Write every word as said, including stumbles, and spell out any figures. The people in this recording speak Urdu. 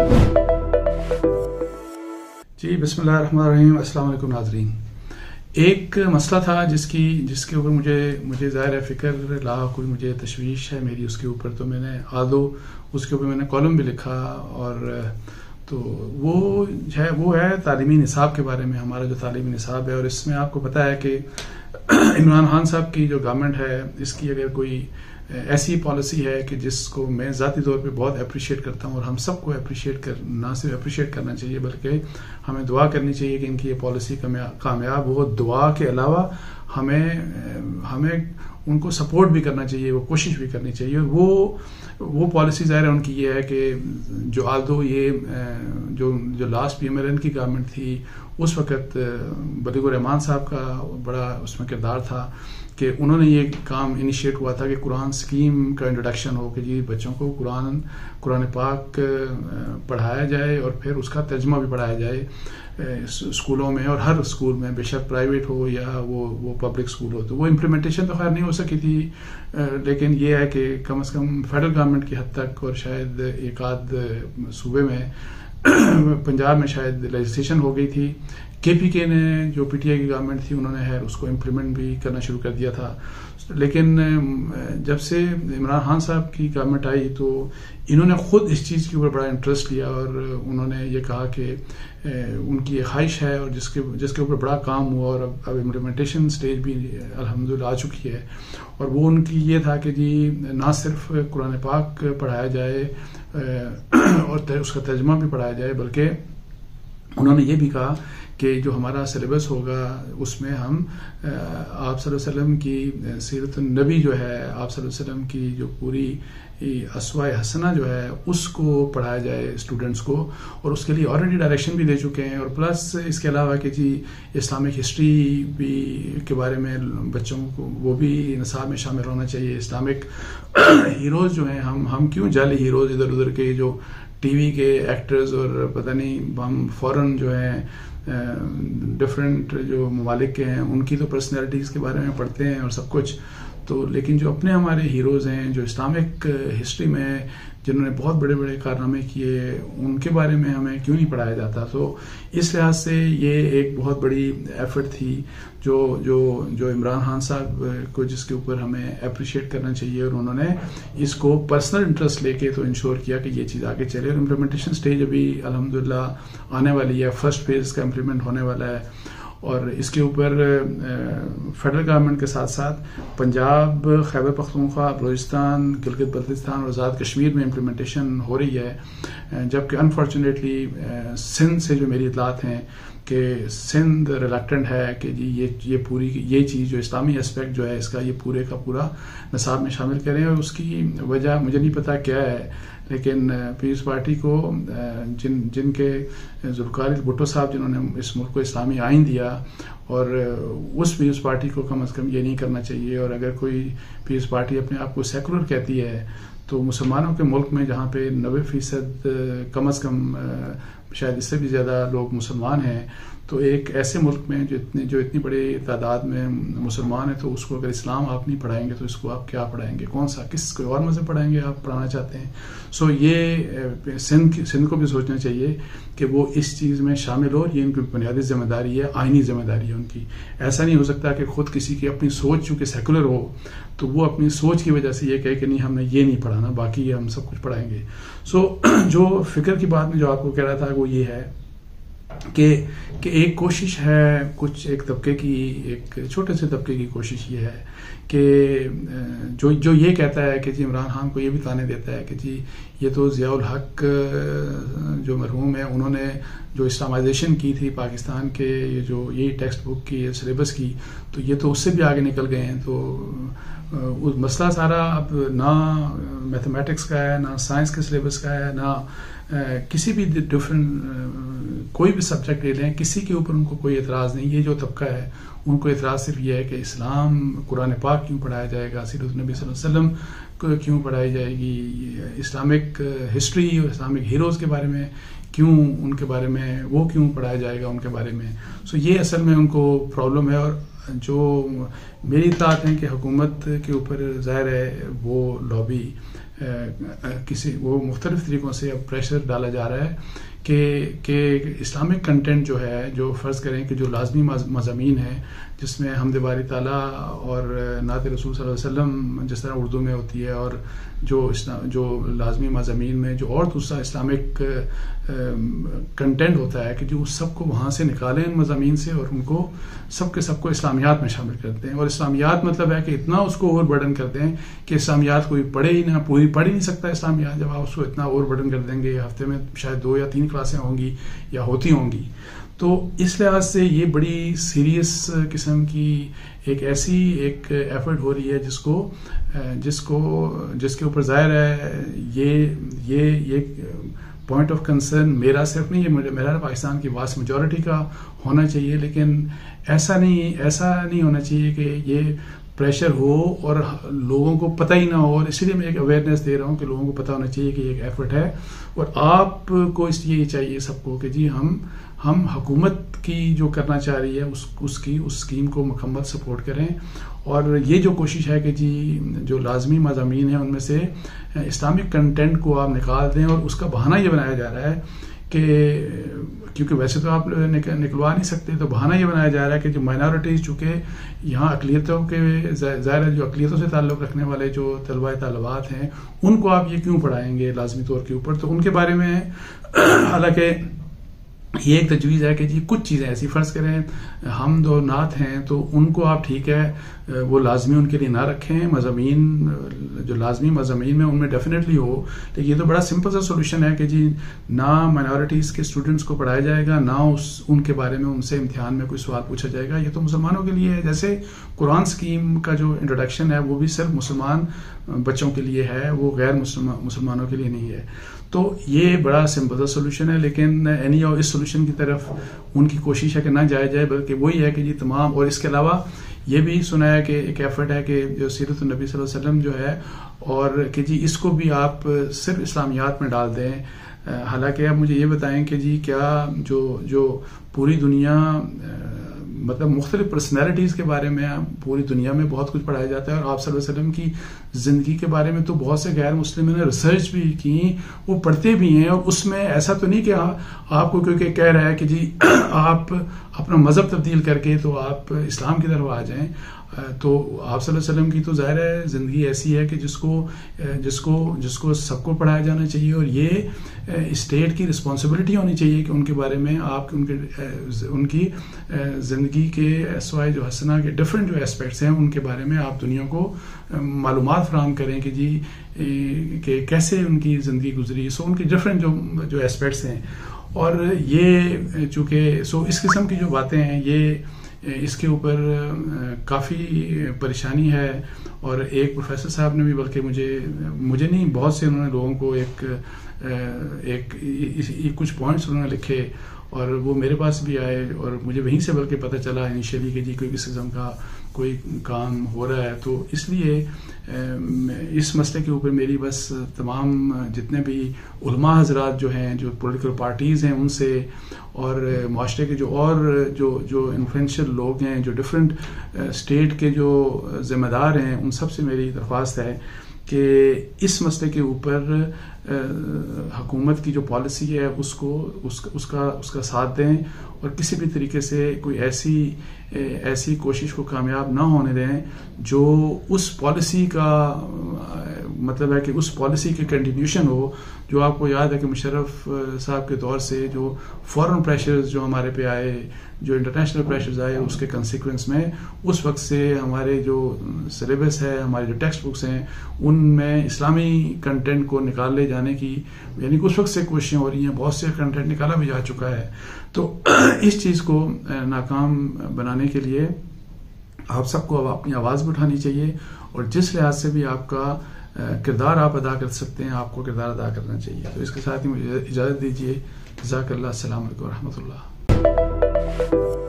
جی بسم اللہ الرحمن الرحیم. السلام علیکم ناظرین. ایک مسئلہ تھا جس کی جس کے اوپر مجھے مجھے ظاہر ہے فکر لا کوئی مجھے تشویش ہے میری اس کے اوپر. تو میں نے آدھو اس کے اوپر میں نے کالم بھی لکھا. اور تو وہ ہے وہ ہے تعلیمی نصاب کے بارے میں. ہمارا جو تعلیمی نصاب ہے, اور اس میں آپ کو پتہ ہے کہ عمران خان صاحب کی جو گورنمنٹ ہے, اس کی اگر کوئی ایسی پالیسی ہے کہ جس کو میں ذاتی طور پہ بہت اپریشیٹ کرتا ہوں, اور ہم سب کو اپریشیٹ کر نہ صرف اپریشیٹ کرنا چاہیے بلکہ ہمیں دعا کرنی چاہیے کہ ان کی یہ پالیسی کامیاب ہو. دعا کے علاوہ ہمیں ہمیں ان کو سپورٹ بھی کرنا چاہیے, وہ کوشش بھی کرنی چاہیے. وہ وہ پالیسی ظاہر ہے ان کی یہ ہے کہ جو آلدو یہ جو جو لاسٹ پی ایم ایل این کی گورنمنٹ تھی, اس وقت بدیع الرحمان صاحب کا بڑا اس میں کردار تھا کہ انہوں نے یہ کام انیشیٹ ہوا تھا کہ قرآن سکیم کا انٹروڈکشن ہو, کہ جی بچوں کو قرآن قرآن پاک پڑھایا جائے اور پھر اس کا ترجمہ بھی پڑھایا جائے اسکولوں میں, اور ہر اسکول میں, بے شک پرائیویٹ ہو یا وہ وہ پبلک اسکول ہو. تو وہ امپلیمنٹیشن تو خیر نہیں ہو سکی تھی, لیکن یہ ہے کہ کم از کم فیڈرل گورنمنٹ کی حد تک, اور شاید ایک آدھ صوبے میں پنجاب میں شاید لیجسلیشن ہو گئی تھی. کے پی کے نے جو پی ٹی آئی کی گورنمنٹ تھی انہوں نے ہے اس کو امپلیمنٹ بھی کرنا شروع کر دیا تھا. لیکن جب سے عمران خان صاحب کی گورنمنٹ آئی تو انہوں نے خود اس چیز کے اوپر بڑا انٹرسٹ لیا, اور انہوں نے یہ کہا کہ ان کی یہ خواہش ہے, اور جس کے جس کے اوپر بڑا کام ہوا, اور اب اب امپلیمنٹیشن سٹیج بھی الحمدللہ آ چکی ہے. اور وہ ان کی یہ تھا کہ جی نہ صرف قرآن پاک پڑھایا جائے اور اس کا ترجمہ بھی پڑھایا جائے, بلکہ انہوں نے یہ بھی کہا کہ جو ہمارا سلیبس ہوگا اس میں ہم آپ صلی اللہ علیہ وسلم کی سیرت النبی جو ہے, آپ صلی اللہ علیہ وسلم کی جو پوری اسوہ حسنہ جو ہے اس کو پڑھایا جائے اسٹوڈنٹس کو, اور اس کے لیے آلریڈی ڈائریکشن بھی دے چکے ہیں. اور پلس اس کے علاوہ کہ جی اسلامک ہسٹری بھی کے بارے میں بچوں کو وہ بھی نصاب میں شامل ہونا چاہیے. اسلامک ہیروز جو ہیں, ہم ہم کیوں جعلی ہیروز ادھر ادھر کے جو ٹی وی کے ایکٹرز اور پتہ نہیں ہم فوراً جو ہیں ڈفرینٹ جو ممالک کے ہیں ان کی تو پرسنالٹیز کے بارے میں پڑھتے ہیں اور سب کچھ, تو لیکن جو اپنے ہمارے ہیروز ہیں جو اسلامک ہسٹری میں جنہوں نے بہت بڑے بڑے کارنامے کیے, ان کے بارے میں ہمیں کیوں نہیں پڑھایا جاتا. تو اس لحاظ سے یہ ایک بہت بڑی ایفرٹ تھی جو جو جو عمران خان صاحب کو, جس کے اوپر ہمیں اپریشیٹ کرنا چاہیے, اور انہوں نے اس کو پرسنل انٹرسٹ لے کے تو انشور کیا کہ یہ چیز آگے چلے. اور امپلیمنٹیشن سٹیج ابھی الحمدللہ آنے والی ہے, فرسٹ فیز کا امپلیمنٹ ہونے والا ہے. اور اس کے اوپر فیڈرل گورنمنٹ کے ساتھ ساتھ پنجاب, خیبر پختونخوا, بلوچستان, گلگت بلتستان اور آزاد کشمیر میں امپلیمنٹیشن ہو رہی ہے. جبکہ انفارچونیٹلی سندھ سے جو میری اطلاعات ہیں کہ سندھ ریلیکٹنٹ ہے کہ جی یہ یہ پوری یہ چیز جو اسلامی اسپیکٹ جو ہے اس کا یہ پورے کا پورا نصاب میں شامل کریں. اور اس کی وجہ مجھے نہیں پتا کیا ہے, لیکن پیپلز پارٹی کو جن جن کے ذوالفقار بھٹو صاحب جنہوں نے اس ملک کو اسلامی آئین دیا, اور اس پیپلز پارٹی کو کم از کم یہ نہیں کرنا چاہیے. اور اگر کوئی پیپلز پارٹی اپنے آپ کو سیکولر کہتی ہے تو مسلمانوں کے ملک میں جہاں پہ نوے فیصد کم از کم شاید اس سے بھی زیادہ لوگ مسلمان ہیں, تو ایک ایسے ملک میں جو اتنی جو اتنی بڑی تعداد میں مسلمان ہیں, تو اس کو اگر اسلام آپ نہیں پڑھائیں گے تو اس کو آپ کیا پڑھائیں گے, کون سا کس کوئی اور مذہب پڑھائیں گے آپ پڑھانا چاہتے ہیں. سو یہ سندھ سندھ کو بھی سوچنا چاہیے کہ وہ اس چیز میں شامل ہو. یہ ان کی بنیادی ذمہ داری ہے, آئینی ذمہ داری ہے ان کی. ایسا نہیں ہو سکتا کہ خود کسی کی اپنی سوچ چونکہ سیکولر ہو تو وہ اپنی سوچ کی وجہ سے یہ کہے کہ نہیں ہم نے یہ نہیں پڑھانا, باقی ہم سب کچھ پڑھائیں گے. سو جو فکر کی بات میں جو آپ کو کہہ رہا تھا وہ یہ ہے کہ کہ ایک کوشش ہے کچھ ایک طبقے کی, ایک چھوٹے سے طبقے کی کوشش یہ ہے کہ جو جو یہ کہتا ہے کہ جی عمران خان کو یہ بھی تانے دیتا ہے کہ جی یہ تو ضیاء الحق جو مرحوم ہے انہوں نے جو اسلامائزیشن کی تھی پاکستان کے, یہ جو یہی ٹیکسٹ بک کی سلیبس کی, تو یہ تو اس سے بھی آگے نکل گئے ہیں. تو مسئلہ سارا اب نہ میتھمیٹکس کا ہے, نہ سائنس کے سلیبس کا ہے, نہ کسی بھی ڈفرینٹ کوئی بھی سبجیکٹ لے لیں, کسی کے اوپر ان کو کوئی اعتراض نہیں. یہ جو طبقہ ہے ان کو اعتراض صرف یہ ہے کہ اسلام قرآن پاک کیوں پڑھایا جائے گا, سیرت النبی صلی اللہ علیہ وسلم کو کیوں پڑھائی جائے گی, اسلامک ہسٹری اور اسلامک ہیروز کے بارے میں کیوں, ان کے بارے میں وہ کیوں پڑھایا جائے گا ان کے بارے میں. سو یہ اصل میں ان کو پرابلم ہے. اور جو میری اطلاعات ہیں کہ حکومت کے اوپر ظاہر ہے وہ لابی کسی وہ مختلف طریقوں سے اب پریشر ڈالا جا رہا ہے کہ کہ اسلامک کنٹینٹ جو ہے، جو فرض کریں کہ جو لازمی مضامین ہیں جس میں حمد باری تعالیٰ اور نعت رسول صلی اللہ علیہ وسلم جس طرح اردو میں ہوتی ہے، اور جو جو لازمی مضامین میں جو اور دوسرا اسلامک کنٹینٹ ہوتا ہے کہ جو اس سب کو وہاں سے نکالیں ان مضامین سے، اور ان کو سب کے سب کو اسلامیات میں شامل کرتے ہیں. اور اسلامیات مطلب ہے کہ اتنا اس کو اوور برڈن کرتے ہیں کہ اسلامیات کوئی پڑھے ہی نہ، پوری پڑھ ہی نہیں سکتا اسلامیات جب آپ اس کو اتنا اوور برڈن کر دیں گے. ہفتے میں شاید دو یا تین کلاسیں ہوں گی یا ہوتی ہوں گی. تو اس لحاظ سے یہ بڑی سیریس قسم کی ایک ایسی ایک ایفرٹ ہو رہی ہے جس کو جس کو جس کے اوپر ظاہر ہے یہ یہ یہ پوائنٹ آف کنسرن میرا صرف نہیں، یہ میرا پاکستان کی واسٹ میجورٹی کا ہونا چاہیے. لیکن ایسا نہیں ایسا نہیں ہونا چاہیے کہ یہ پریشر ہو اور لوگوں کو پتہ ہی نہ ہو. اور اسی لیے میں ایک اویئرنیس دے رہا ہوں کہ لوگوں کو پتہ ہونا چاہیے کہ یہ ایک ایفرٹ ہے. اور آپ کو اس لیے یہ چاہیے سب کو کہ جی ہم ہم حکومت کی جو کرنا چاہ رہی ہے اس اس کی اس اسکیم کو مکمل سپورٹ کریں. اور یہ جو کوشش ہے کہ جی جو لازمی مضامین ہیں ان میں سے اسلامک کنٹینٹ کو آپ نکال دیں، اور اس کا بہانہ یہ بنایا جا رہا ہے کہ کیونکہ ویسے تو آپ نکلوا نہیں سکتے، تو بہانہ یہ بنایا جا رہا ہے کہ جو مائنارٹیز چونکہ یہاں اقلیتوں کے ظاہر ہے جو اقلیتوں سے تعلق رکھنے والے جو طلباء طالبات ہیں ان کو آپ یہ کیوں پڑھائیں گے لازمی طور کے اوپر. تو ان کے بارے میں حالانکہ یہ ایک تجویز ہے کہ جی کچھ چیزیں ایسی فرض کریں حمد و نعت ہیں تو ان کو آپ ٹھیک ہے وہ لازمی ان کے لیے نہ رکھیں، مضامین جو لازمی مضامین میں ان میں ڈیفینیٹلی ہو. لیکن یہ تو بڑا سمپل سا سولوشن ہے کہ جی نہ مائنارٹیز کے اسٹوڈنٹس کو پڑھایا جائے گا، نہ اس ان کے بارے میں ان سے امتحان میں کوئی سوال پوچھا جائے گا. یہ تو مسلمانوں کے لیے ہے. جیسے قرآن اسکیم کا جو انٹروڈکشن ہے وہ بھی صرف مسلمان بچوں کے لیے ہے، وہ غیر مسلمانوں کے لیے نہیں ہے. تو یہ بڑا سمپل سا سولوشن ہے. لیکن اینی اور اس سولوشن کی طرف ان کی کوشش ہے کہ نہ جایا جائے، بلکہ وہی ہے کہ جی تمام. اور اس کے علاوہ یہ بھی سنا ہے کہ ایک ایفرٹ ہے کہ جو سیرت النبی صلی اللہ علیہ وسلم جو ہے، اور کہ جی اس کو بھی آپ صرف اسلامیات میں ڈال دیں. حالانکہ اب مجھے یہ بتائیں کہ جی کیا جو جو پوری دنیا مطلب مختلف پرسنالٹیز کے بارے میں پوری دنیا میں بہت کچھ پڑھایا جاتا ہے، اور آپ صلی اللہ علیہ وسلم کی زندگی کے بارے میں تو بہت سے غیر مسلموں نے ریسرچ بھی کی، وہ پڑھتے بھی ہیں. اور اس میں ایسا تو نہیں کہ آپ کو کیونکہ کہہ رہا ہے کہ جی آپ اپنا مذہب تبدیل کر کے تو آپ اسلام کی طرف آ جائیں. تو آپ صلی اللہ علیہ وسلم کی تو ظاہر ہے زندگی ایسی ہے کہ جس کو جس کو جس کو سب کو پڑھایا جانا چاہیے. اور یہ اسٹیٹ کی رسپانسبلٹی ہونی چاہیے کہ ان کے بارے میں آپ ان کے ان کی زندگی کے اسوائے جو حسنہ کے ڈفرینٹ جو اسپیکٹس ہیں ان کے بارے میں آپ دنیا کو معلومات فراہم کریں کہ جی کہ کیسے ان کی زندگی گزری. سو ان کے ڈفرینٹ جو جو اسپیکٹس ہیں. اور یہ چونکہ سو اس قسم کی جو باتیں ہیں یہ اس کے اوپر کافی پریشانی ہے. اور ایک پروفیسر صاحب نے بھی بلکہ مجھے مجھے نہیں بہت سے انہوں نے لوگوں کو ایک ایک کچھ پوائنٹس انہوں نے لکھے اور وہ میرے پاس بھی آئے اور مجھے وہیں سے بلکہ پتہ چلا انیشیلی کہ جی کوئی کس قسم کا کوئی کام ہو رہا ہے. تو اس لیے اس مسئلے کے اوپر میری بس تمام جتنے بھی علماء حضرات جو ہیں جو پولیٹیکل پارٹیز ہیں ان سے اور معاشرے کے جو اور جو جو انفلوئنشل لوگ ہیں جو ڈفرینٹ اسٹیٹ کے جو ذمہ دار ہیں ان سب سے میری درخواست ہے کہ اس مسئلے کے اوپر حکومت کی جو پالیسی ہے اس کو اس کا اس کا اس کا ساتھ دیں اور کسی بھی طریقے سے کوئی ایسی ایسی کوشش کو کامیاب نہ ہونے دیں جو اس پالیسی کا مطلب ہے کہ اس پالیسی کی کنٹینیوشن ہو. جو آپ کو یاد ہے کہ مشرف صاحب کے دور سے جو فورن پریشرز جو ہمارے پہ آئے جو انٹرنیشنل پریشرز آئے اس کے کنسیکوینس میں اس وقت سے ہمارے جو سلیبس ہے ہمارے جو ٹیکسٹ بکس ہیں ان میں اسلامی کنٹینٹ کو نکال لے جانے کی یعنی اس وقت سے کوششیں ہو رہی ہیں. بہت سے کنٹینٹ نکالا بھی جا چکا ہے. تو اس چیز کو ناکام بنانے کے لیے آپ سب کو اب اپنی آواز بھی اٹھانی چاہیے اور جس لحاظ سے بھی آپ کا کردار آپ ادا کر سکتے ہیں آپ کو کردار ادا کرنا چاہیے. تو اس کے ساتھ ہی مجھے اجازت دیجیے. جزاک اللہ. السلام علیکم و رحمۃ اللہ.